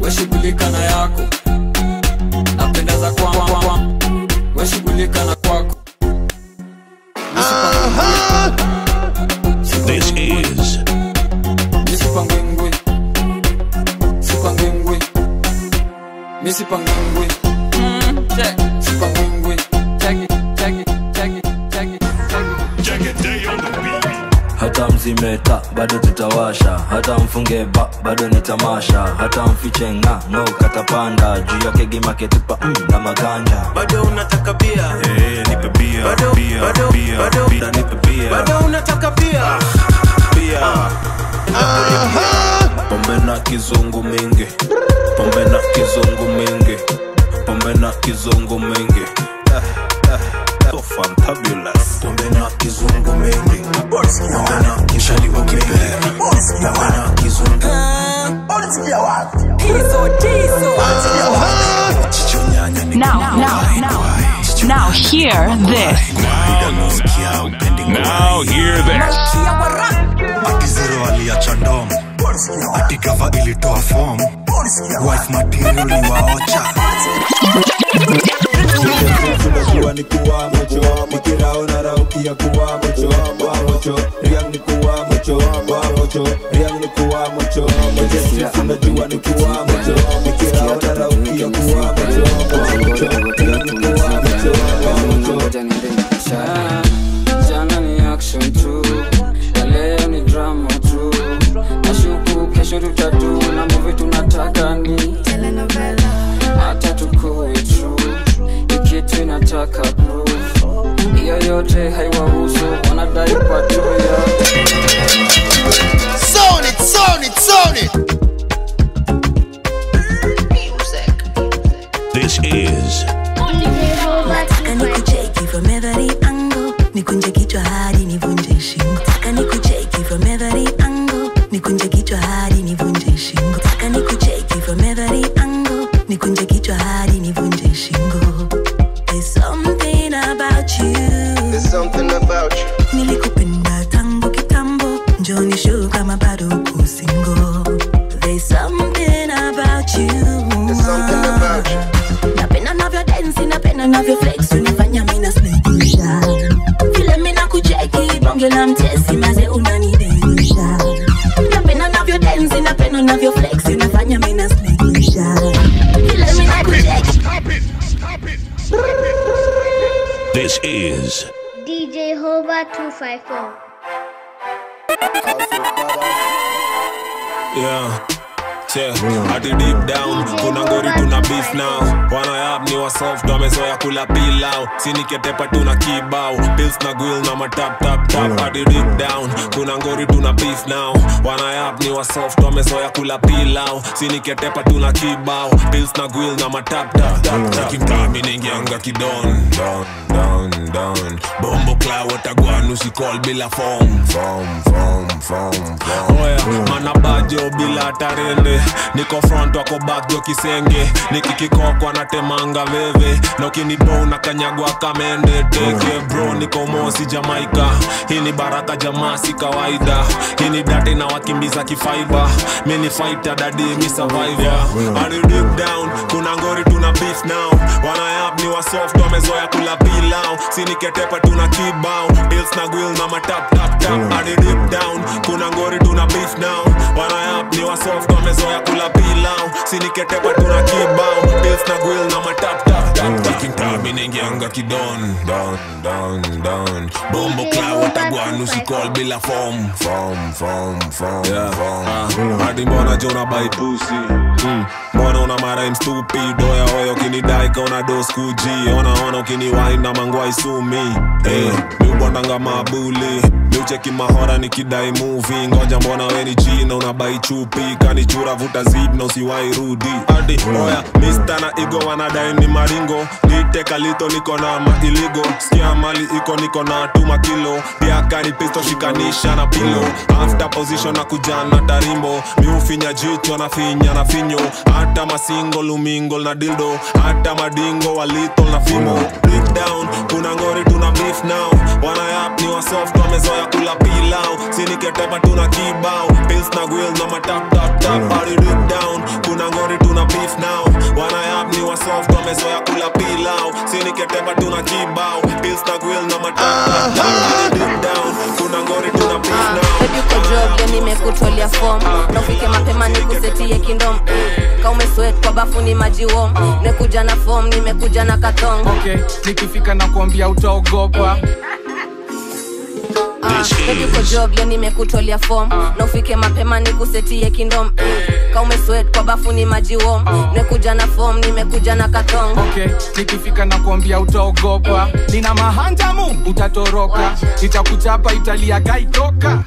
shughulika na yako. Napendeza kwa we shughulika na kwako. This is Misipangwengwe. Sipangwengwe. Misipangwengwe. Sipangwengwe. Hata mzimeta bado tutawasha, hata mfunge bado ni tamasha, hata mfiche ng'o katapanda juu yake gima ketupa na maganja. Bado unataka bia? nipe bia. Bado Nipe bia. Bado unataka bia? Bia. Pombe na kizungu mingi. Pombe na kizungu mingi. Pombe na kizungu mingi. So fantabulous. Pombe na kizungu mingi. Pombe na kishaliwa kipere. Pombe na kizungu. Now hear this. Now hear this. Atizero aliacha ndomo, atikava ilitoa form, wife material ni waocha. Tunajua ni kuwa mocho, mikirao na raukia kuwa mocho, riang ni kuwa mocho, riang ni kuwa mocho, tunajua ni kuwa mocho, mikirao na raukia kuwa mocho, riang ni kuwa mocho. Jana ni action tu, leo ni drama tu. Nashuku kesho tutatu na movie tunataka ni telenovela. Hata tukue true, ikitu inataka proof. Iyo yote haiwahusu, wanadai kwa tu yote. Zone it. This is Nataka nikucheki from every angle, nikunje kichwa hadi nivunje shingo. Nataka nikucheki from every angle, nikunje kichwa hadi nivunje shingo. Nataka nikucheki from every angle, nikunje kichwa hadi nivunje shingo. There's something about you. There's something about you. Nilikupenda tangu kitambo, njoo nishow kama bado uko single. There's something about you. There's something about you. Napenda navyo dance, napenda navyo flex, unafanya mina smekisha. Vile mina kucheki, bonge la mtesi, maze unanidelisha. Napenda navyo dance, napenda navyo flex, unafanya mina smekisha. Vile mina kucheki. This is DJ Hova 254. yeah. Hadi deep down, kuna ngori tuna beef now. Wana yap ni wa soft, wamezoea kula pilau. Sini ketepa tuna kibao, pills na grill na matap tap tap. Hadi deep down, kuna ngori tuna beef now. Wana yap ni wa soft, wamezoea kula pilau. Sini ketepa tuna kibao, pills na grill na matap tap tap. Chicken kami ningianga kidon, down. Bombo cloud watagwan usikol bila form. Oya, manabajo bila tarende. Niko front wako back jo kisenge. Nikikikoko anatemanga veve. Na ukinibo unakanyagwa kamende. Teke bro niko mosi Jamaica. Hii ni baraka jamaa si kawaida. Hii ni date na wakimbiza kifaiba. Mini fighter daddy mi survivor. Hadi deep down kuna ngori tuna beef now. Wana yap ni wa soft wamezoea kula pilau. Sini ketepa tuna kibao, deals na grill na matap tap tap. Hadi deep down kuna ngori tuna beef now. Wana yap ni wa soft wamezoea kula pilau. Sini ketepa tuna kibao, deals na grill na matap tap tap. Chicken kami ningianga kidon, down. Bombo cloud watagwan usikol bila form. Hadi mbona jona by pussy. Mbona una mara stupid. Oya ukinidai kauna dos kuji. Ona ukiniwai na mangwai sumi. Miubondanga mabuli. Miucheki mahora nikidai movie. Ngoja mbona weni jina unabai chupi. Kanichura vuta zip na usiwai rudi. Hadi oya Mr. na Igo wanadai ni maringo. Niteka lito niko na mailigo. Skia mali iko niko na tuma kilo. Pia kani pisto shikanisha na pilo. After position na kujana tarimbo. Miufinya jicho na finya na finyo. Hata masingo lumingo na dildo. Hata madingo wa little na fimo. Break down kuna ngori tuna beef now. Wana yap ni wa soft wamezoea kula pilau. Sini ketepa tuna kibao, pills na grill na matap tap tap. Hadi deep down kuna ngori tuna wamezoea kula pilau. Sini ketepa tuna kibao, pills na grill na matata. Deep down, kuna ngori tuna beef now. Baby uko job, yo nimekutolea form. Na ufike mapema nikusetie kingdom. Ka umesweat kwa bafu ni maji warm. Nekuja na form, nimekuja na katong. Okay, nikifika na kuambia utaogopa. Baby uko job, yo nimekutolea form. Na ufike mapema nikusetie kingdom. Ka umesweat kwa bafu ni maji warm. Nekuja na form, nimekuja na katong. Okay, nikifika na kuambia utaogopa. Nina mahanjamu, utatoroka. Nitakuchapa Italia kaitoka.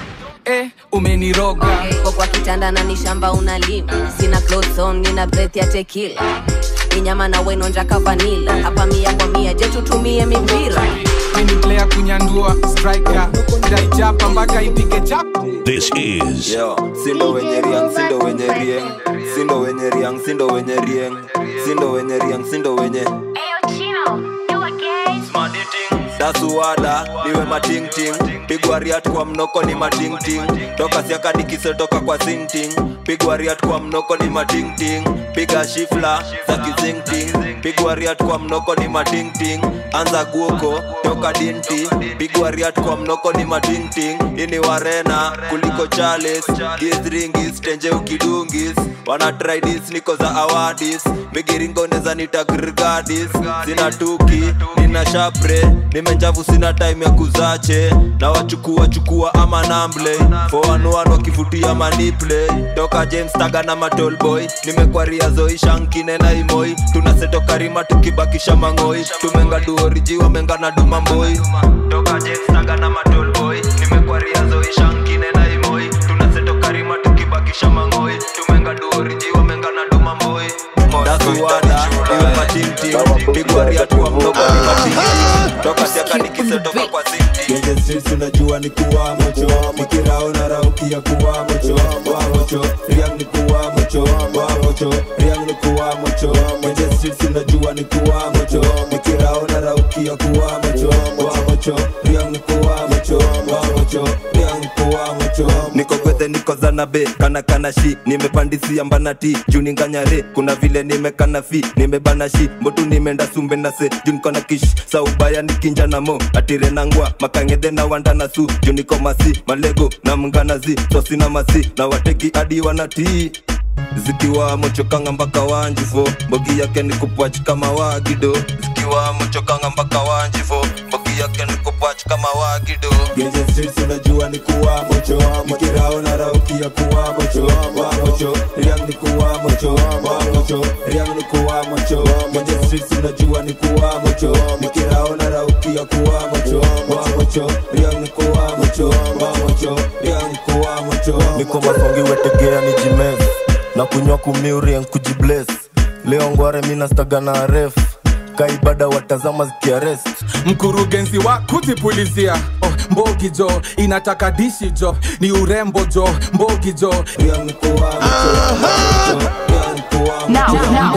Umeniroga. Kwa kwa kitanda na nishamba unalima. Sina clothes on, nina breath ya tequila. Ni nyama na wenonja ka vanilla. Hapa 100 kwa 100, je tutumie mipira. Mini player kunyandua, striker. Ndaichapa mpaka ipige chap. This is Sindo wenye riang, sindo wenye riang. Sindo wenye riang, sindo wenye riang. Sindo wenye riang, sindo wenye. Ayo Chino, you again? Smart eating. Dasuwada, niwe mating ting. Pigwa riat kwa mnoko ni mating ting. Toka siaka nikise toka kwa sing ting. Pigwa riat kwa mnoko ni mating ting. Piga shifla, za kizing ting. Pigwa riat kwa mnoko ni mating ting. Anza guoko, toka dinti. Pigwa riat kwa mnoko ni mating ting. Ini warena, kuliko Charles. Gizringis, tenje ukidungis. Wana try this, niko za awadis. Migiringo neza nitagrgadis. Sina tuki, nina shapre. Nimenjavu sina time ya kuzache. Na wachukua ama namble. 4-1 wakifutia maniple. Toka James Taga na Matol Boy. Nimekwaria Zoe Shankine na Imoi. Tunaseto karima tukibakisha mangoi. Tumenga duoriji wamenga na dumamboi. Toka James Taga na Matol Boy. Nimekwaria Zoe Shankine na Imoi. Tunaseto karima tukibakisha mangoi. Tumenga duoriji wamenga na dumamboi. Dasuwada, niwe matinti. Pigwa riatu wa mnoko ni matinti. Toka siaka nikise toka kwa zinti. Genje streets unajua ni kuwa mocho. Mikirao na rauki ya kuwa mocho. Wa mocho, riang ni kuwa mocho. Wa mocho, riang ni kuwa mocho. Genje streets unajua ni kuwa mocho. Mikirao na rauki ya kuwa mocho. Wa mocho, riang ni kuwa mocho. Wa mocho, riang ni kuwa mocho. Niko kwete niko zanabe, kana shi. Nimepandisia mbanati, juni nganyare. Kuna vile nimekana fi, nimebana shi. Mbotu nimenda sumbe na se, juni kona kish. Sa ubaya nikinja na mo, atire nangwa. Makangede na wanda na su, juni komasi. Malego na mnganazi, sosi na masi. Na wateki adi wanati. Zikiwa mochokanga mpaka wanjifo. Mbogi yake ni kupwach kama wagido. Zikiwa mochokanga mpaka wanjifo. Mbogi yake ni kupwach kama wagido. Genje streets unajua ni kuwa mocho. Mikirao na rauki ya kuwa mocho. Wa mocho, riang ni kuwa mocho. Wa mocho, riang ni kuwa mocho. Genje streets unajua ni kuwa mocho. Mikirao na rauki ya kuwa mocho. Wa mocho, riang ni kuwa mocho. Wa mocho, riang ni kuwa mocho. Niko masongi wetegea ni jimez. Na kunywa kumiuri en kujibless. Leo ngware mina staga na ref. Kaibada watazama zikiarest. Mkurugenzi wa kutipulizia. Mbogi jo, inataka dishi jo. Ni urembo jo, mbogi jo. Now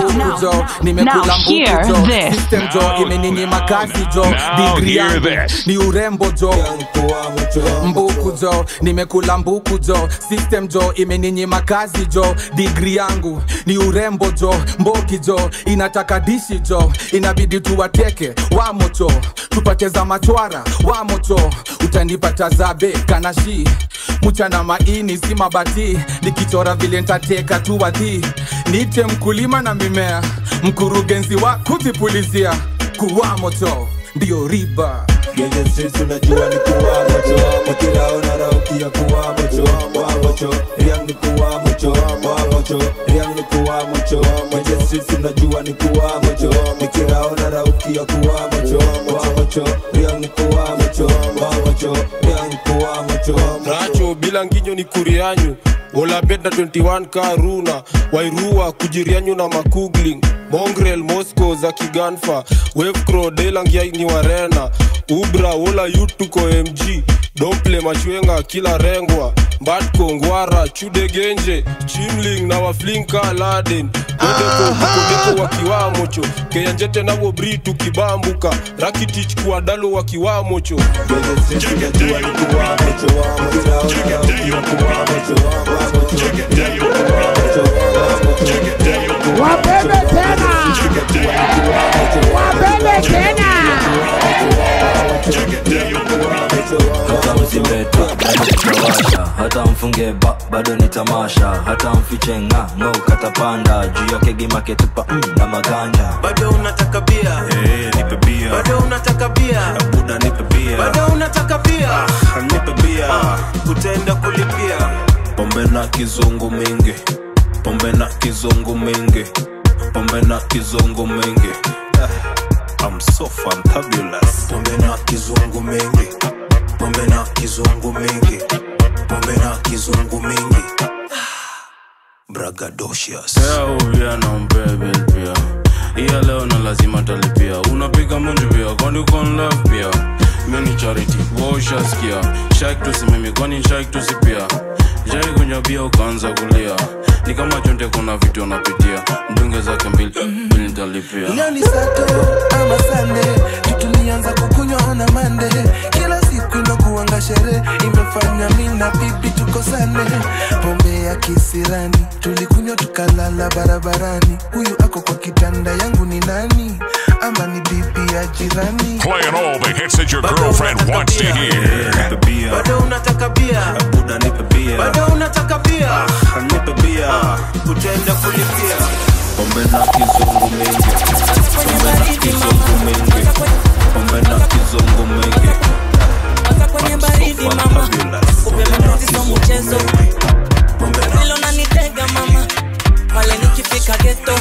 hear this. System jo, imeninyima kazi jo. Degree yangu ni urembo jo. Mbuku jo, nimekula mbuku jo. System jo, imeninyima kazi jo. Degree yangu ni urembo jo. Mbogi jo, inataka dishi jo. Inabidi tuwateke, wamocho. Tupate za machwara, wamocho. Utanipata zabe, kanashi. Mchana maini, si mabati. Nikichora vile ntateka tuwadhi. Nite mkulima na mimea. Mkurugenzi wa kutipulizia. Kuwa moto, ndio riba. Genje streets unajua ni kuwa mocho. Mikirao na rauki ya kuwa mocho. Wa mocho, riang ni kuwa mocho. Wa mocho, riang ni kuwa mocho. Genje streets unajua ni kuwa mocho. Mikirao na rauki ya kuwa mocho. Wa mocho, riang ni kuwa mocho. Wa mocho, riang ni kuwa mocho. Racho bila nginyo ni kurianyu. Ola beda 21 karuna. Wairua kujirianyu na makugling. Mongrel Moscow za kiganfa. Wave crow delangia ni warena. Ubra wola yutuko MG. Domple machwenga kila rengwa. Mbatko ngwara chude genje. Chimling na waflinka laden. Kodeko wakiwa mocho. Keyanjete na wobri tukibambuka. Rakitich kuadalo wakiwa mocho. Wapende tena. hata mfunge bado ni tamasha, hata mfiche ng'o katapanda juu ya kegi maketupa na maganja. Bado unataka bia? Nipe bia. Bado unataka bia? Buda nipe bia. Bado unataka bia? Nipe bia. Utaenda kulipia. Pombe na kizungu mingi, pombe na kizungu mingi, pombe na kizungu mingi. I'm so fantabulous. Pombe na kizungu mingi, pombe na kizungu mingi, pombe na kizungu mingi. Bragadocious. Uvia na mbebe pia, iya leo na lazima talipia. Unapiga mundu pia, kwani uko in love pia. Mini charity, washa skia. Shake tusi mimi, kwani shake tusi pia. Jai kunywa bia ukaanza kulia. Ni kama chonte kuna vitu unapitia. Mdunge zake mbili nitalipia. Leo ni Sato ama Sunday, tulianza kukunywa na Monday. Kila siku inakuanga sherehe, imefanya mimi na bibi tukosane. Pombe ya kisirani, tulikunywa tukalala barabarani. Huyu ako kwa kitanda yangu ni nani? Ama ni bibi ya jirani? Playing all the hits that your girlfriend wants to hear. Bado unataka bia? Buda nipe bia. Bado unataka bia? Nipe bia. Utaenda kulipia. Pombe na kizungu mingi, pombe na kizungu mingi, pombe na kizungu mingi. Kwenye baridi mama, upe mnuzi so mchezo. Hilo nanitega mama, pale nikifika ghetto.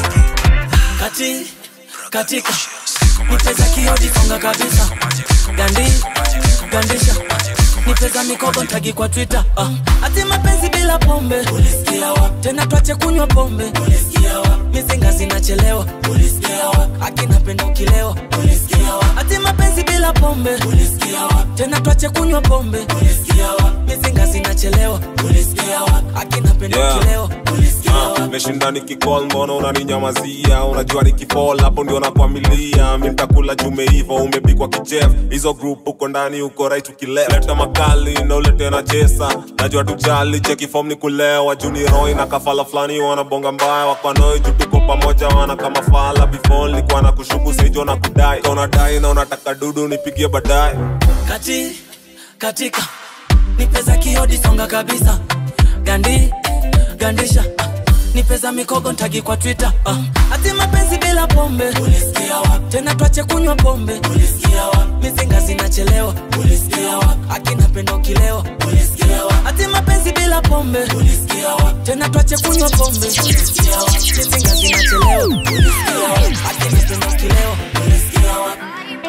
Katika nipeza kiodi songa kabisa. Gandisha nipeza mikogo ntagi kwa Twitter. Ati mapenzi bila pombe, ulisikia wapi? Tena tuache kunywa pombe, ulisikia wapi? Mizinga zinachelewa, ulisikia wapi? Akina penda ukilewa, ulisikia wapi? Ati mapenzi bila pombe, ulisikia wapi? Tena tuache kunywa pombe, ulisikia wapi? Mizinga zinachelewa, ulisikia wapi? Akina penda ukilewa, ulisikia wapi? Meshinda nikicall mbona unaninyamazia? Unajua nikifall hapo ndio nakwamilia. Mimi mtakula jume hivyo umepikwa kichef. Hizo group uko ndani uko right ukileft. Leta makali na ulete na chesa. Najua tujali cheki form ni kulewa. Juni Roy na kafala flani wanabonga mbaya. Wakanoi tuko pamoja wana kama fala. Before nilikuwa na kushuku saijo na kudai. Kona dai na unataka dudu nipigie baadaye. Katika nipeza kiodi songa kabisa. Gandisha nipeza mikogo ntagi kwa Twitter. Ati mapenzi bila pombe, ulisikia wapi? Tena tuache kunywa pombe, ulisikia wapi? Mizinga zinachelewa, ulisikia wapi? Akina penda ukilewa, ulisikia wapi? Ati mapenzi bila pombe, ulisikia wapi? Tena tuache kunywa pombe, ulisikia wapi? Mizinga zinachelewa, ulisikia wapi? Akina penda ukilewa, ulisikia wapi?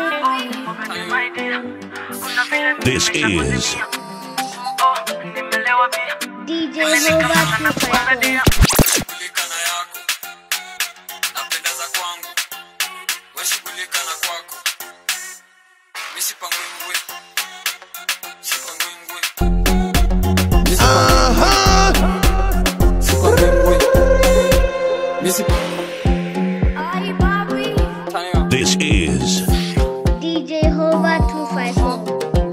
This is DJ Hova 254. This is DJ Hova 254.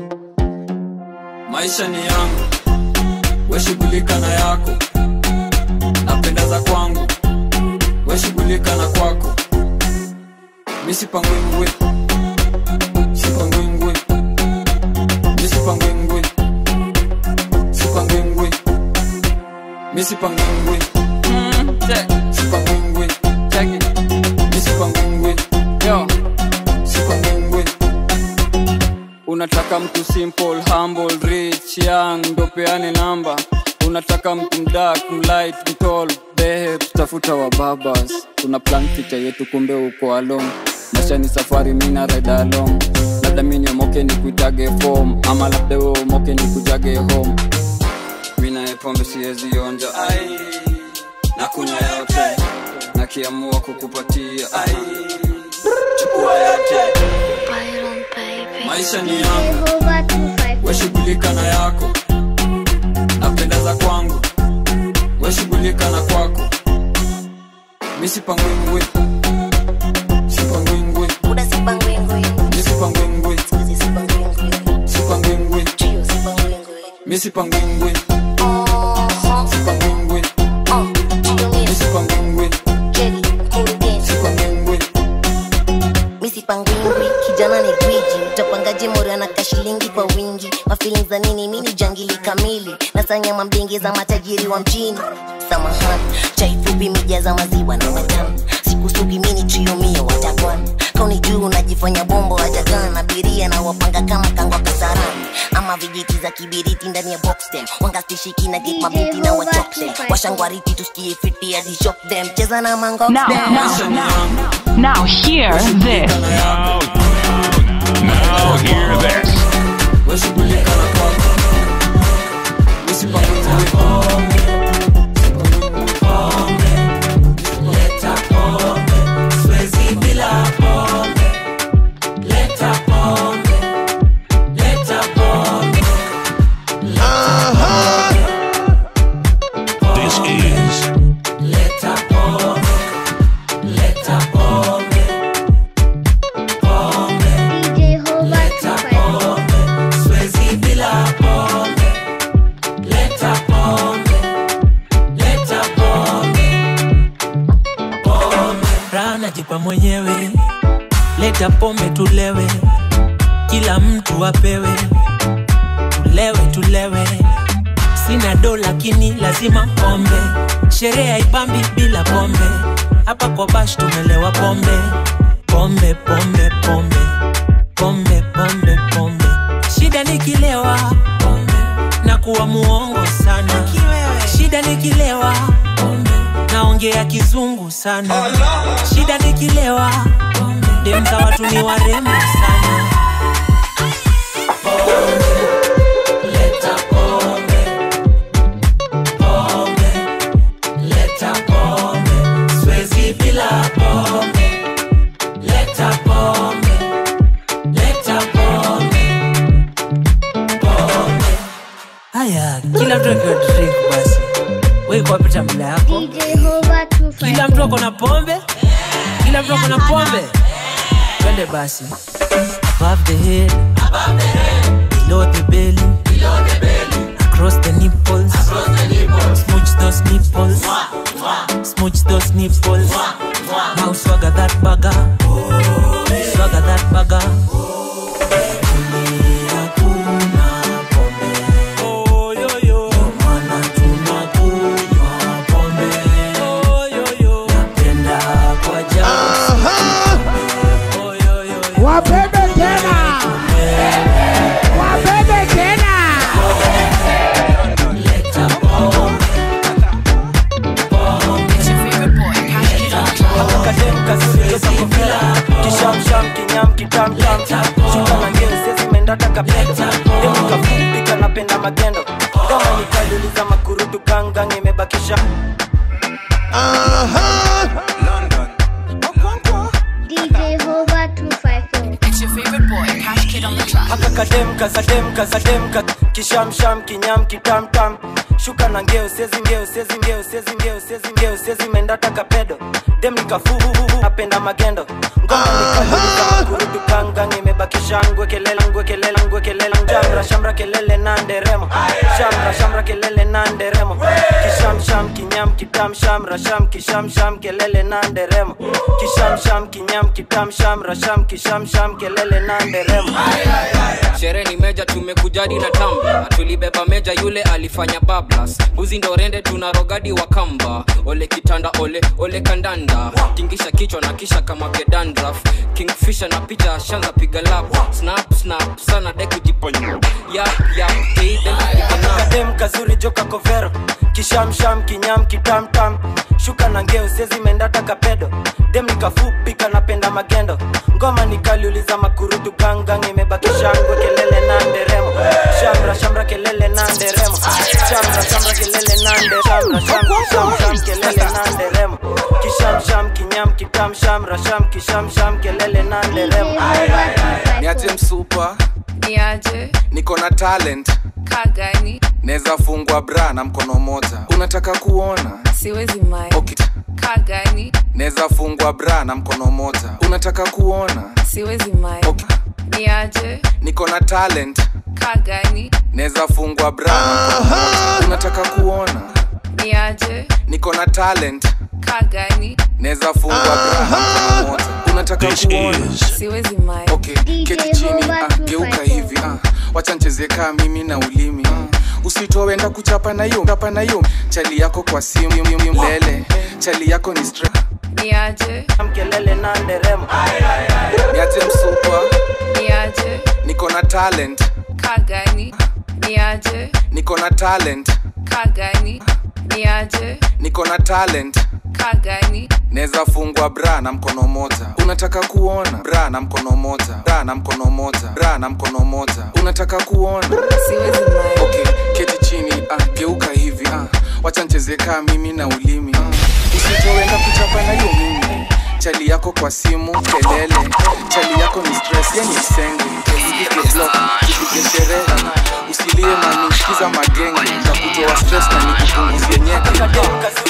Maisha ni yangu, we shughulika na yako. Napenda za kwangu, we shughulika na kwako. Mimi sipangwe ngwe, sipangwe ngwe, mimi sipangwe ngwe, sipangwe ngwe, mimi sipangwe ngwe, sipangwe ngwe, mimi sipangwe ngwe, yo, sipangwe ngwe. Unataka mtu simple, humble, rich, young, ndo peane namba. Unataka mtu mdark, mlight, mtall, babe, tafuta wa babas. Tuna plan future yetu kumbe uko alone. Maisha ni safari mina ride along. Labda mimi niomoke ni kuitage form, ama labda wewe umoke ni kujage home. Mina pombe siwezi onja, ai, na kunywa yote, na kiamua kukupatia, ai, chukua yote. Maisha ni yangu, we shughulika na yako. Napenda za kwangu, we shughulika na kwako. Mimi sipangwe ngwe, sipangwe ngwe, Uda sipangwe ngwe, mimi sipangwe ngwe, sipangwe ngwe, mimi sipangwe ngwe, sipangwe ngwe, mimi sipangwe ngwe, Jerry, cool again. sipangwe ngwe. Missy Pangwingwi, kijana ni gwiji, utapangaje mori anaka shilingi kwa wingi. Mafeelings za nini mini jangili kamili. Nasanya mambingi za matajiri wa mjini. Samahani, chai fupi mijaza maziwa na matamu. Sikusugi mini triumio watakwan. Kauni juu unajifanya bombo hajagana. Abiria na wapanga kama kangwa kasarani. Ama vijiti za kibiriti ndani ya box them. Wanga stishiki na get mabinti na wachok them. Washangwariti tusikie fiti hadi shock them. Cheza na mango them. Now hear this. Now hear this. Jipa mwenyewe, leta pombe tulewe, kila mtu apewe, tulewe. Sina dola lakini lazima pombe, sherehe haipambi bila pombe. Hapa kwa bash tumelewa pombe. Shida nikilewa pombe, na kuwa muongo sana. Shida nikilewa pombe, naongea kizungu sana. Shida nikilewa demza watu ni warembo sana. Leta pombe, leta pombe, siwezi bila pombe. Leta pombe, haya, kila mtu drink basi. Wewe kwa pita mla yako. Kila mtu akona pombe? Kila mtu akona pombe? Twende basi. Above the head, below the belly, across the nipples, smooch those nipples, smooch those nipples. Now swagger that bagger, swagger that bagger. Wapende tena. Kishamsham kinyam kitam tam. Shuka na ngezi zimeenda takapenda. Demu kafupika napenda magendo. Kama nikaliuliza makurutu gangang imebakisha. DJ Hova 254. It's your favorite boy, Cash Kid on the track. Haka kademka kishamsham kinyam kitam tam. Shuka na ngeo sezi menda takapedo. Dem nikafuhu napenda magendo. Ngoma nikaliuliza makurutu gangang imebakisha. Ngwe kelele shamra kelele na nderemo. Shamra kelele na nderemo. Kishamsham kinyam kitam shamra sham kishamsham kelele na nderemo. Kishamsham kinyam kitam shamra sham kishamsham kelele na nderemo. Sherehe ni meja tumekujadi na tamba. Tulibeba meja yule alifanya bablas. Mbuzi ndo rende tunarogadi wa kamba. Ole kitanda ole kandanda. Tingisha kichwa na kisha kama gedandraf. Kingfisher na picha shanza piga lap. Snap sana deku jiponyo. Yap kadem kazuri joka kovero. Kishamsham kinyam kitam tam. Shuka na ngeo sezi menda takapedo. Dem nikafupi kanapenda magendo. Ngoma nikaliuliza makurutu gangang imebakisha. Ngwe kelele na nderemo. Shamra kelele na nderemo. Shamra kelele na nderemo. Sham kelele na nderemo. Kishamsham kinyam kitam shamra sham kishamsham kelele na nderemo. Niaje msupa? Niaje? Niko na talent. Kagani? Neza fungwa bra na mkono moja. Unataka kuona? Siwezi mai. Okay. Kagani? Neza fungwa bra na mkono moja. Unataka kuona? Siwezi mai. Okay. Niaje? Niko na talent. Kagani? Neza fungwa bra na mkono moja. Unataka kuona? Niaje? Niko na talent. Kagani? Neza fungwa bra na mkono moja. unataka kuona siwezi mai. Okay, keti chini, geuka hivi, wacha nicheze kama mimi na ulimi. Usitoe enda kuchapa na hiyo chali yako kwa simu lele. Chali yako ni stress. Niaje mkelele na nderemo. Niaje msupa. Niaje niko na talent. Kagani niaje niko na talent. Kagani niaje niko na talent. Kagani neza fungwa bra na mkono moja. Unataka kuona bra na mkono moja. Bra na mkono moja. Bra na mkono moja. Unataka kuona siwezi mai. Okay, keti chini, geuka hivi, wacha nicheze kama mimi na ulimi. Usitoe enda kuchapa na hiyo mimi. Chali yako kwa simu kelele. Chali yako ni stress, yani senge. Usipige block, usipige sherehe. Usilie na nishikiza magenge. Nitakutoa stress na nikupunguzie nyeke.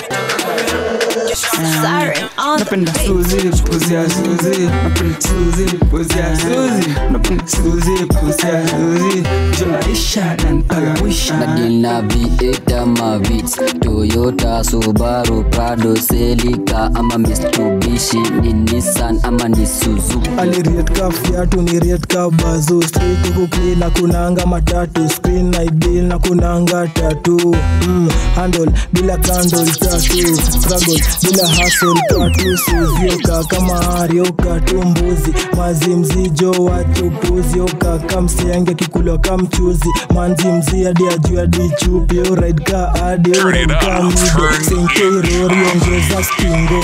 Napenda Suzy, pussy ya Suzy. Napenda Suzy, pussy ya Suzy. Napenda Suzy, pussy ya Suzy. Junaisha dan pagawisha. Madina V8 ama Vitz, Toyota, Subaru, Prado, Celica ama Mitsubishi, ni Nissan ama ni Suzuki. Aliriet ka fiatu ni riet ka bazu. Street huku clean na kunanga matatu. Screen na ibill na kunanga tatu. Handle bila candle tatu. Struggle bila hustle tatu. Suzioka kama arioka tumbuzi. Mazimzijo watupuzi. Oka kamsiange kikulo kamchuzi. Manzi mzi adi ajua di chupi. Ride ka adi ride ka mido. Senke irori ongeza stingo.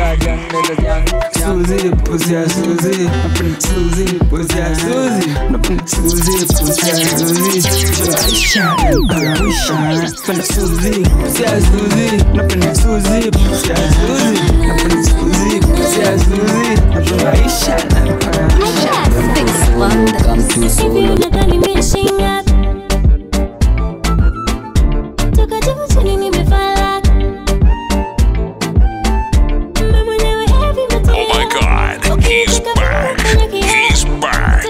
Suzy, pussy ya Suzy. Napenda Suzy, pussy ya Suzy. Napenda Suzy, pussy ya Suzy. Junaisha dan pagawisha. Napenda Suzy, pussy ya Suzy. Napenda Suzy, pussy ya Suzy. Napenda Suzy, pussy ya Suzy. Junaisha dan pagawisha. Come to solo. Oh my God, he's back. He's back.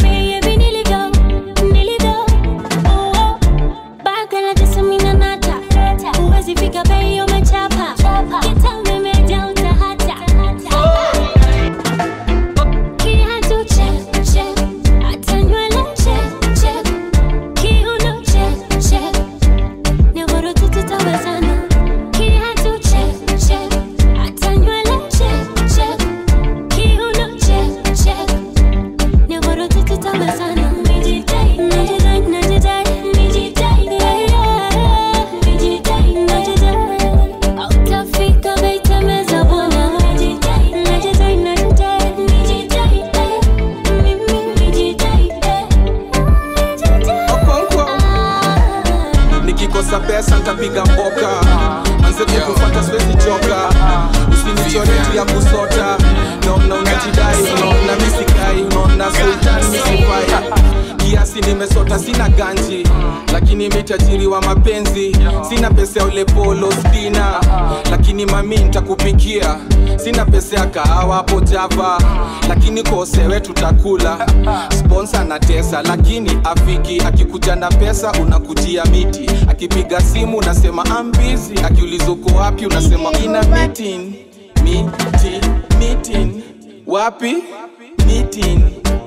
Nikikosa pesa nitapiga mboka. Anze kukufata siwezi choka. Usinichore tu ya kusota. Naona unajidai, unaona misikai, unaona sultan misifai. Kiasi nimesota sina ganji, lakini mitajiri wa mapenzi. Sina pesa ya ule polo spina, lakini mami nitakupikia. Sina pesa ya kahawa hapo Java, lakini kosewe tutakula. Sponsor na tesa, lakini afiki. Akikuja na pesa unakujia miti. Akipiga simu unasema I'm busy. Akiuliza uko wapi unasema ina meeting. Meeting wapi? Meeting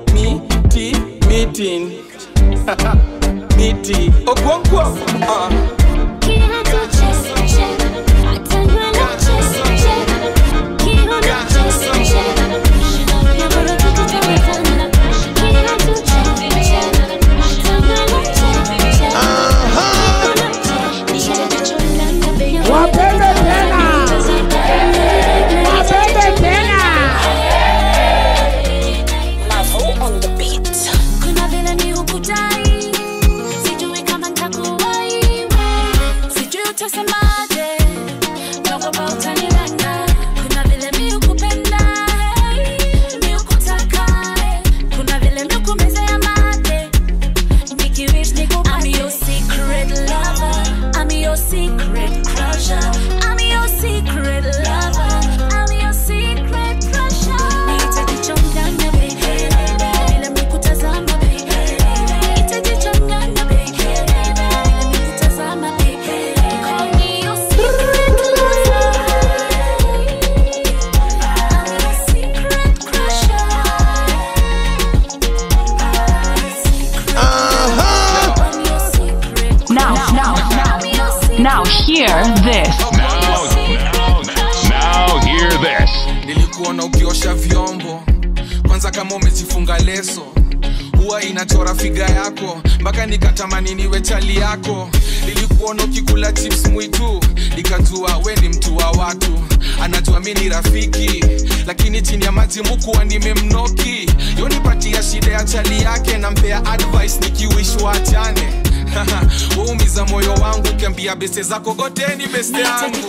Miti Okonkwo Wapende tena. Wapende tena. Mavo on the beat. Kuna vile ni ukutai. Sijui kama nitakuwahi. ukiosha vyombo kwanza kama umejifunga leso huwa inachora figa yako mpaka nikatamani niwe chali yako. Nilikuona ukikula chips mwitu nikajua we ni mtu wa watu. Anajua mimi ni rafiki lakini chini ya maji mukuwa nimemnoki. Yonipatia shida ya chali yake nampea advice nikiwish waachane. Waumiza moyo wangu ukiambia beste zako goteni beste yangu.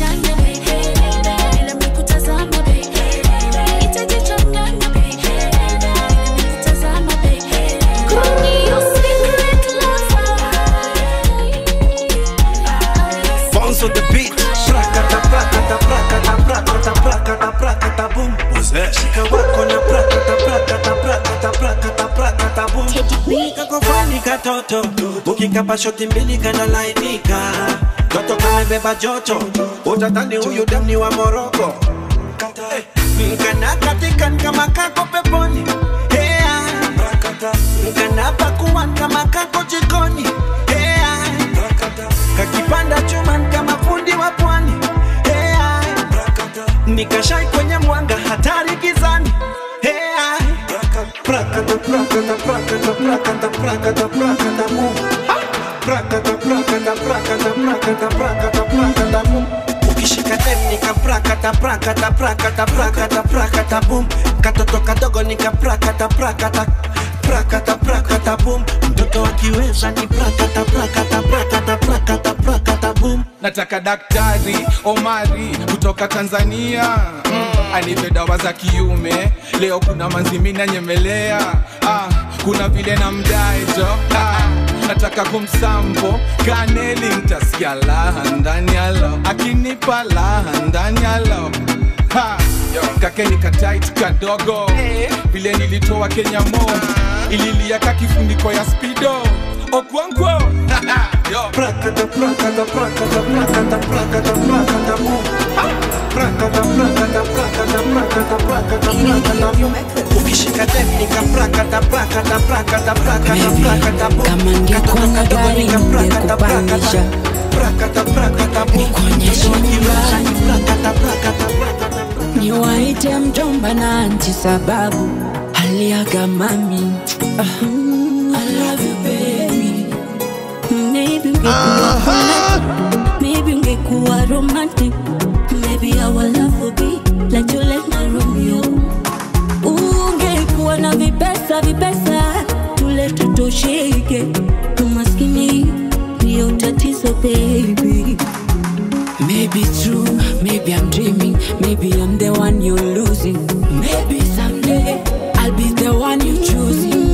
Bounce on the beat. Prakata, prakata, prakata, prakata, prakata, prakata, boom. Shika wako na prakata, prakata, prakata, prakata, prakata, boom. Kako fani katoto, ukikapa shoti mbili kana lainika. Toto kamebeba joto, utatani huyu demni wa Moroko. Nkana katika kama kako peponi. Hea, nkana pakuwan kama kako jikoni. Hea, kakipanda chuma kama fundi wa pwani. Hea, nikashai kwenye mwanga hatari gizani. Hea, prakata, prakata, prakata, prakata, prakata, prakata, boom. Prakata, prakata, prakata, prakata, prakata, prakata, boom. Ukishika dem nika prakata, prakata, prakata, prakata, prakata, boom. Katoto kadogo nika prakata, prakata, prakata, prakata, boom. Mtoto akiweza ni prakata, prakata, prakata, prakata, prakata, boom. Nataka daktari Omari kutoka Tanzania anipe dawa za kiume. Leo kuna manzimi na nyemelea kuna vile na mdaejo nataka kumsampo kaneli mtasikia laha ndani ya lo akinipa laha ndani ya lo kakeni katight kadogo vile nilitoa Kenya mo ililia kakifuniko ya speedo okwankwo prakata, prakata, prakata, prakata, prakata, prakata, boom. Prakata, prakata, prakata, prakata, prakata, prakata, boom. Ukishika dem nika prakata, prakata, prakata, prakata, prakata, boom. Kama ngekuwa na gari ningekupandisha prakata, prakata, boom. niwaite mjomba na anti sababu aliaga mami. I love you baby. Maybe ungekuwa romantic. Maybe our love would be like Juliet na Romeo. Ungekuwa na vipesa vipesa tule tutosheke. Umaskini ndio tatizo baby. Maybe true, maybe I'm dreaming. Maybe I'm the one you're losing. Maybe someday I'll be the one you're choosing.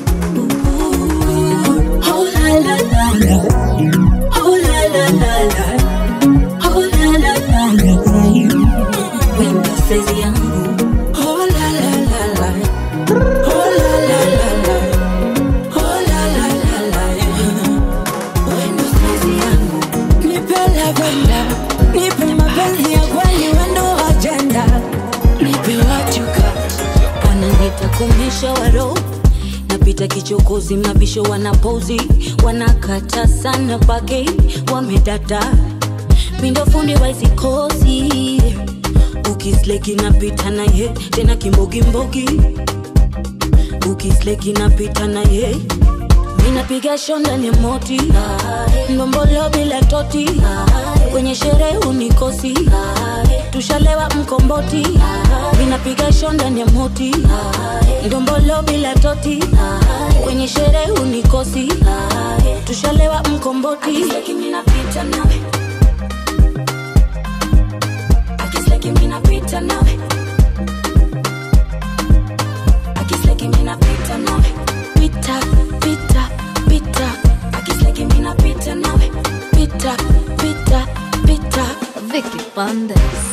Oh la la la la. Oh la la la la. Oh la la la la. When the says yangu. Oh la la la la. Oh la la la la. Oh la la la la. When the says yangu. Nipe lavenda. Nipe mapenzi ya kweli wendo agenda. Nipe what you got. Wananita kumisha waro. Napita kichokozi mabisho wanapozi. Wanakata sana pake wamedata. Mindo fundi waisikosi. Ukisleki napita na ye. Tena kimbogi mbogi. Ukisleki napita na ye. Minapiga shonda ni moti. Ndombolo bila toti. Kwenye sherehe unikosi. Tushalewa mkomboti. Minapiga shonda ni moti. Ndombolo bila toti. Kwenye sherehe unikosi. Tushalewa mkomboti. Akisleki minapita nawe. Akisleki minapita nawe. Akisleki minapita nawe. Pita, pita, pita. Akisleki minapita nawe. Pita, pita, pita. Vicky Bandes.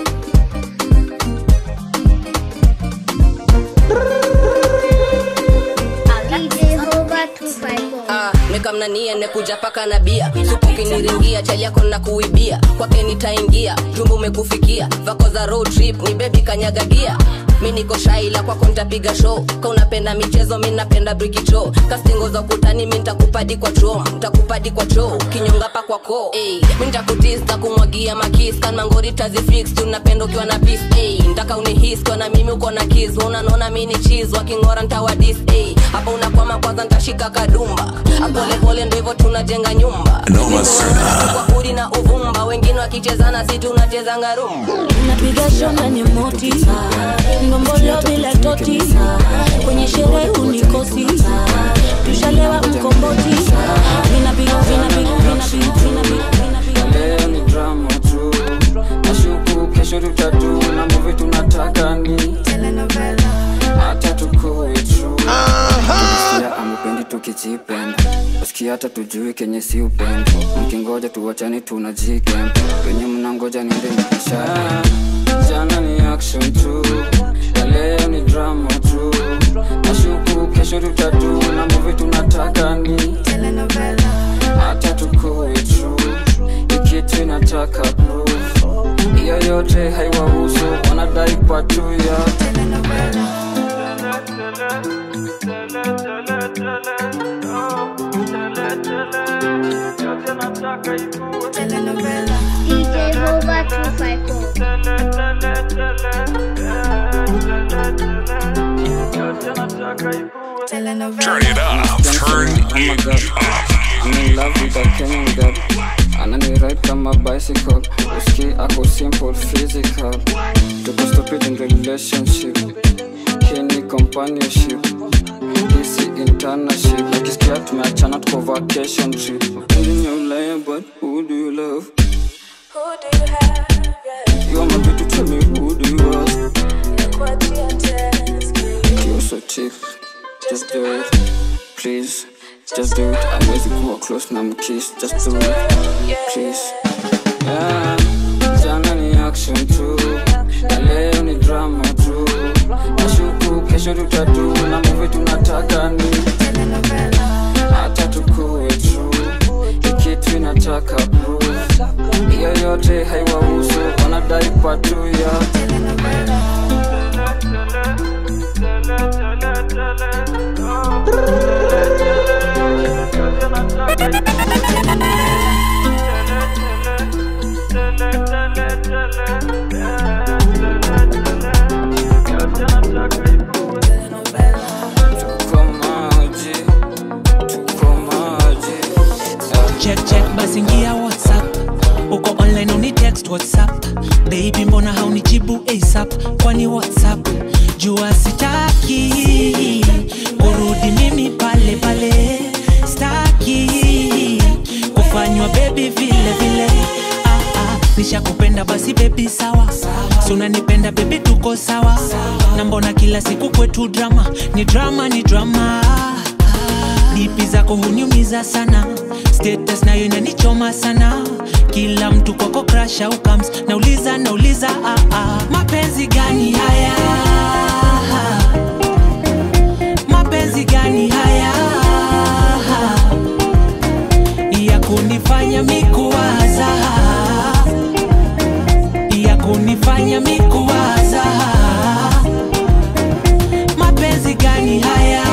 Nikamnania nekuja paka na bia. Supu kiniringia chali yako na kuibia. Kwake nitaingia, jumbu umekufikia. Vako za road trip, ni baby kanyaga gia. Mi niko shaila kwako nitapiga show. Ka unapenda michezo, mi napenda brikicho. Kastingo za ukutani, mi nitakupadi kwa chom. Nitakupadi kwa choo, kinyonga pa kwa ko. Mi nitakutista kumwagia makis. Kan mangori tazi fix, tunapenda ukiwa na peace. ntaka unihis kwa na mimi uko na kiz unanona mini cheese wakingora ntawadis hapa unakwama kwanza ntashika kadumba pole pole ndo hivyo tunajenga nyumba kwa udi na uvumba wengine wakichezana si tunacheza ngarumba napiga shona ni moti ngombolo bila toti kwenye sherehe unikosi tushalewa mkomboti vinapiga leo ni drama tu nashuku kesho tutatu na movie tunataka ni telenovela hata tukue true tukisikia amupendi tukijipenda usikia hata tujui kenye si upendo mkingoja tuwachani tunajikembe wenye mnangoja niende nikisha jana ni action tu leo ni drama tu nashuku kesho tutatu na movie tunataka ni telenovela hata tukue true ikitu inataka proof iyo yote haiwahusu wanadai kwa tu ya telenovela DJ Hova 254. Turn it up, turn it up. I'm in love with a Kenyan girl anani ride kama bicycle uski ako simple physical tuko stupid in relationship kini companionship easy internship nakisikia tumeachana tuko vacation trip in your life but who do you love you are my beauty tell me who do you love you're so cheap just do it please just do it. I'm ready to go close now, I'm kiss. Just do it, please. Yeah, jana ni action too. Leo ni drama too. Nashuku kesho tutatu na movie tunataka ni telenovela. Hata tukue true. Ikitu inataka proof. Iyo yote haiwahusu wanadai kwa tu ya telenovela. Check basi ingia WhatsApp uko online uni text WhatsApp baby mbona haunijibu ASAP kwani WhatsApp jua sitaki kurudi mimi pale pale staki kufanywa baby vile vile nishakupenda basi baby sawa suna nipenda baby tuko sawa na mbona kila siku kwetu drama ni drama ni drama Dipi zako huniumiza sana status nayo inanichoma sana kila mtu kwako crush au comes nauliza mapenzi gani haya mapenzi gani haya ya kunifanya mikuwaza ya kunifanya mikuwaza mapenzi gani haya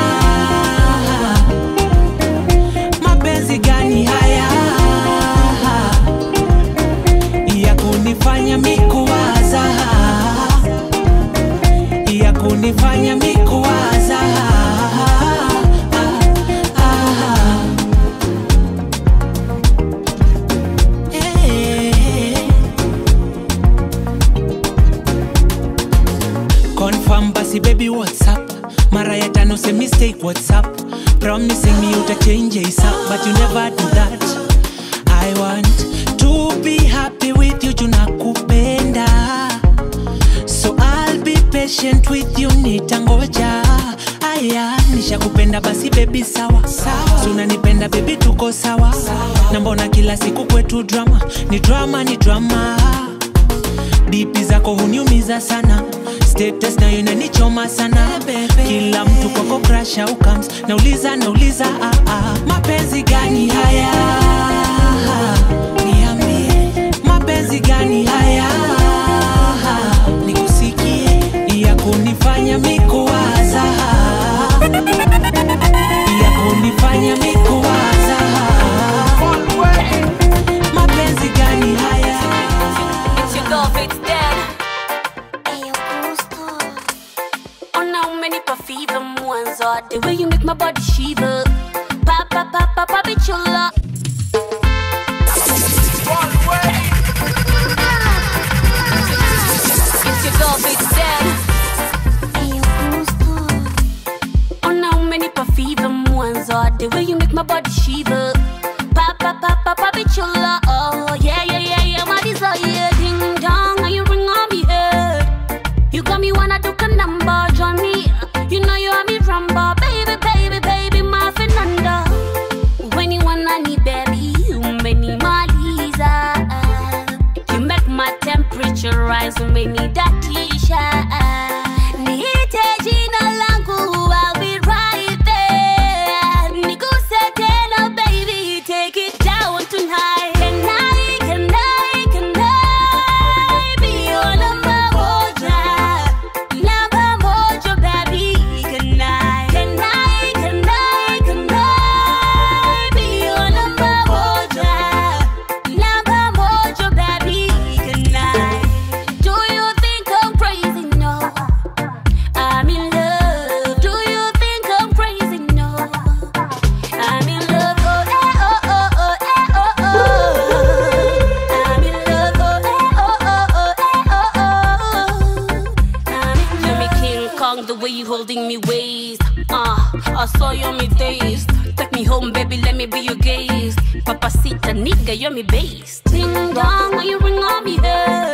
mapenzi gani haya ya kunifanya mikuwaza ya kunifanya mikuwaza confirm basi baby WhatsApp mara ya tano say mistake WhatsApp promising me uta change ASAP but you never do that I want to be happy with you tunakupenda so I'll be patient with you nitangoja aya nishakupenda basi baby sawa suna nipenda baby tuko sawa na mbona kila siku kwetu drama ni drama ni drama Dipi zako huniumiza sana status nayo inanichoma sana kila mtu kwako crush au comes nauliza mapenzi gani haya niambie mapenzi gani haya nikusikie ya kunifanya mikuwaza ya kunifanya mikuwaza mapenzi gani haya It's your girl, it's dead. fever mwanzo. The way you make my body shiver. Papa, papa, papa, chula. It's your girl, Big Sam. Oh, now many pa fever mwanzo. The way you make my body shiver. Papa, papa, papa, chula. Oh, yeah, yeah, yeah, yeah. My desire, ding dong. Now you ring on me head. You got me wanna do a number, Johnny. You know you have me rumba, baby, baby, baby, my Fernanda. When you wanna need, baby, you make me Malisa. You make my temperature rise, you make me that Tisha. Nihite jina langu, I'll be right there. Nikuse tena, baby, take it down tonight. Can I be your number moja? Number moja, baby, can I be your number moja? Number moja, baby, can I? Do you think I'm crazy? No, I'm in love. Do you think I'm crazy? No, I'm in love. Oh, eh, oh, oh, oh, eh, oh, oh. I'm in love. Oh, eh, oh, oh, oh, eh, oh, oh. You're me King Kong, the way you holding me waist. I saw you on me taste. Take me home, baby, let me be your gaze. Papacita, nigga, you're me base. Ding dong, when you ring on me head.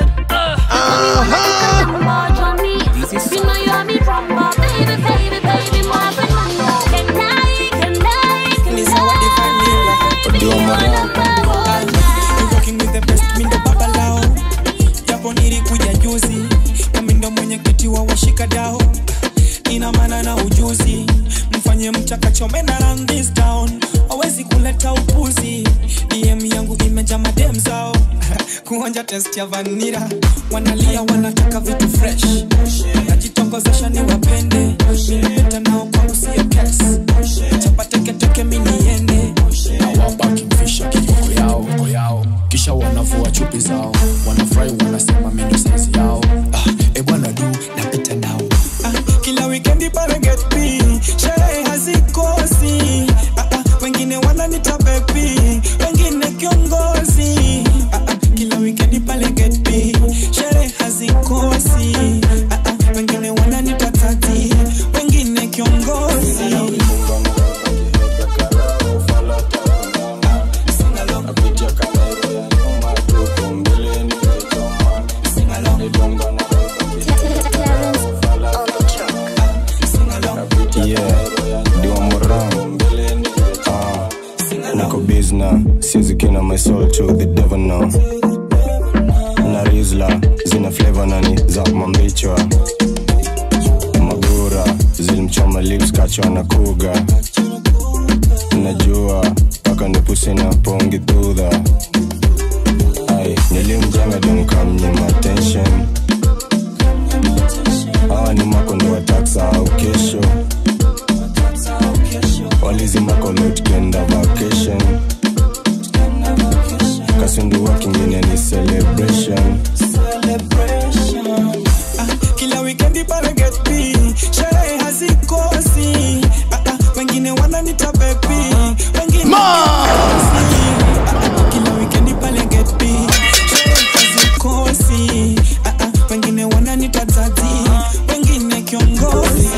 Johnny, you know you're me rumba, baby, baby, baby, my Fernanda. Can I be your number one? I'm working with the best, mindo babalao. Yapo nilikuja juzi, na mindo mwenye kiti wa washika dao. Nina maana na ujuzi, mfanye mchakacho mena run this town. Hawezi kuleta upuzi, DM yangu imejaa madem zao. Kuonja test ya vanilla, wanalia wanataka vitu fresh. Najitongozesha ni wapende, nilipita nao kwangu siyo kes. Chapa teke teke mini yende, na wabaki mfisha kijoko yao. Kisha wanavua chupi zao, wanafurahi wanasema mendo size yao. Bwana du, napita nao. Kila weekendi pale get B, sherehe hazikosi. Wengine wananita baby, wengine kiongozi. Kila weekendi pale get B, sherehe hazikosi. Wengine wananita tati, wengine kiongozi. Siwezi kina my soul to the devil now. Na rizla zina flavor nani za mambichwa. Magura zilimchoma lips kachwa na kuga. Najua paka nipusi na pongi thudha. Ay, nilimjenga don't come nyima attention. Hawa ni makondo wa taxa au kesho. Walizi makolo tukenda vacation. Kasundu working in any celebration. Kila weekendi pale get B, sherehe hazikosi. Wengine wananita baby, wengine kiongozi. Kila weekendi pale get B, sherehe hazikosi. Wengine wananita tati, wengine kiongozi.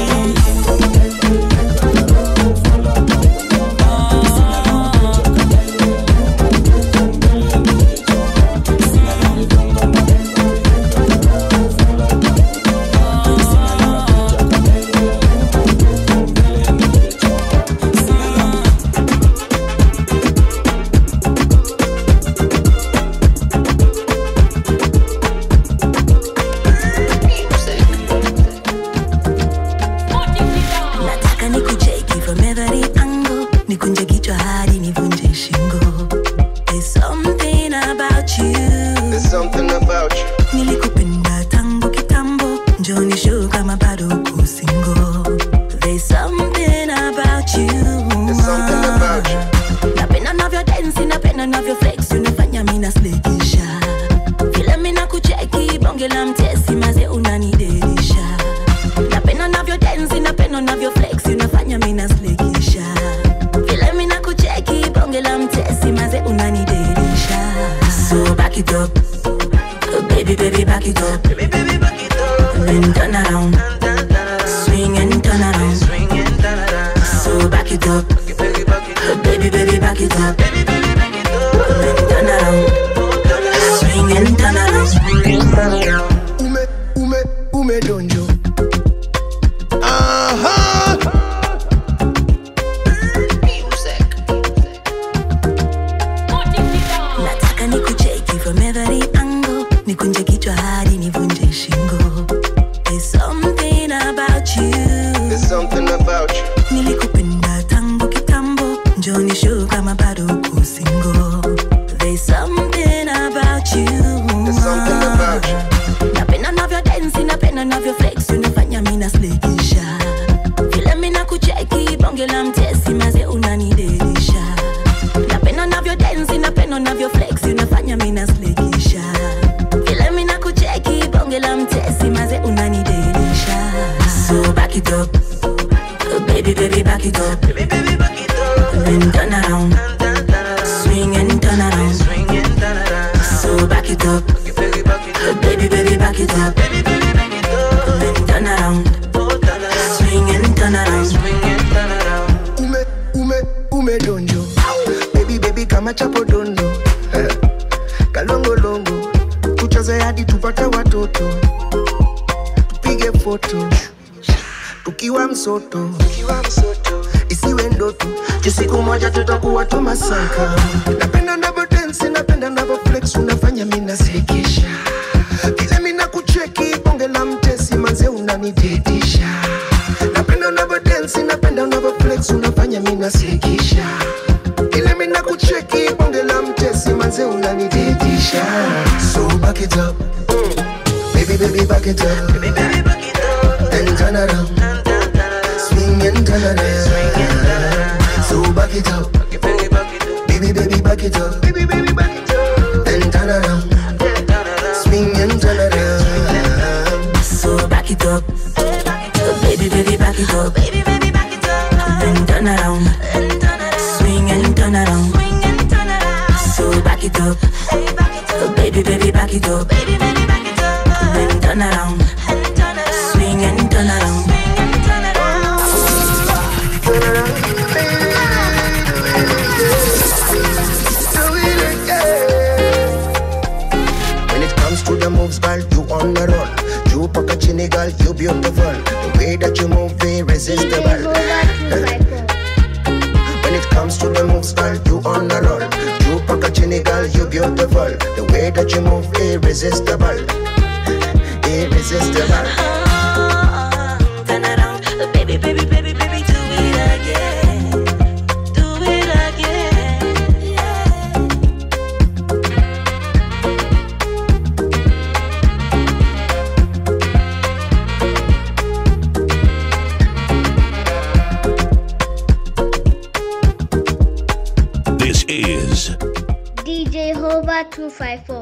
bonge la mtesi maze unanidedisha. Napenda navyo dance, napenda navyo up, then turn around, swing and turn around. So back it up, baby, baby, back it up, then turn around, swing and turn around. Ume donjo. Nataka nikucheki from every angle, nikunje kichwa hadi nivunje shingo. There's something about you. There's something about you. Nilikupenda tangu kitambo, njoo nishow kama bado uko single. There's something about you. There's something about you. Napenda navyo dance, napenda navyo flex, unafanya mimi naslekisha. Vile mimi nakucheki, bonge la mtesi, maze unanidedisha. Napenda navyo dance, napenda navyo flex, unafanya mimi naslekisha. Vile mimi nakucheki, bonge la mtesi, maze unanidedisha. So back it up, baby, baby, back it up, then turn around, swing and turn around. So back it up, baby, baby, back it up, then turn around, swing and turn around. Ume donjo. Baby, baby, kama chapo dondo. Kalongo longo. Tucheze hadi tupate watoto. Tupige foto. Tukiwa msoto. Isiwe ndoto. Siku moja tutakuwa tumasanka. Napenda navo dance, napenda navo flex, unafanya mimi nasekesha. Kile mimi nakucheki, bonge la mtesi, manze unanidedisha. Napenda navo dance, napenda navo flex, unafanya mimi nasekesha. Kile mimi nakucheki, bonge la mtesi, manze unanidedisha. So back it up, baby, baby, back it up, then turn around, swing and turn around. So back it up, baby, baby, back it up, then turn around, swing and turn around. So back it up, baby, baby, back it up, then turn around, swing and turn around. So back it up, baby, baby, back it up, then turn around, swing and turn around. When it comes to the moves, girl, you on the roll. You paka chini, girl, you beautiful. The way that you move, irresistible. When it comes to the moves, girl, you on the roll. You paka chini, girl, you beautiful. The way that you move, irresistible. Irresistible. Turn around, baby, baby, baby, baby, do it again. Do it again, yeah. This is DJ Hova 254.